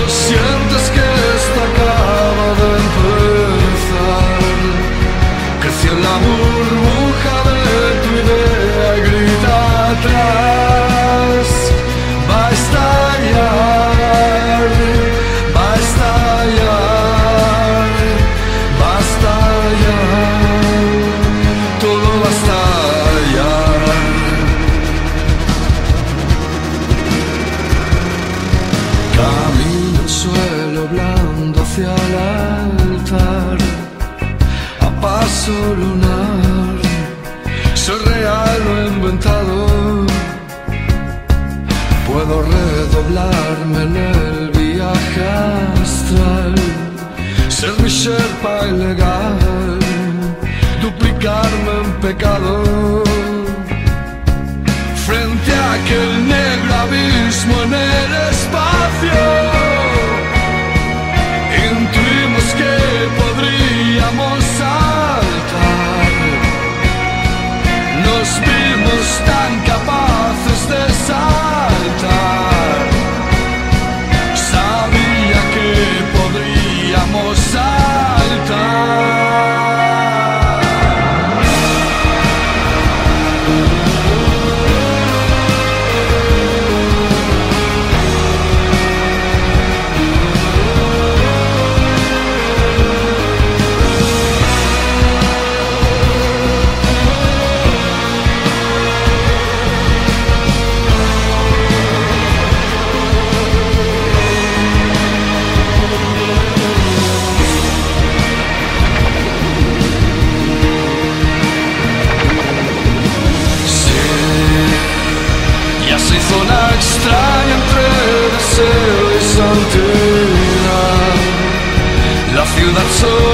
Sientes que esto acaba de empezar. Creció en la burbuja de tu idea y grita atrás. Va a estallar, va a estallar, va a estallar, todo va a estallar. Camino el suelo blando hacia el altar, a paso lunar. Soy real o inventado, puedo redoblarme en el viaje astral, ser mi sherpa ilegal, duplicarme en pecado. Frente a aquel negro abismo en el espacio, intuimos que podríamos saltar. Nos vimos tan capaces de saltar. Sabía que podríamos saltar. Se hizo una extraña entre deseo y santidad. La ciudad sola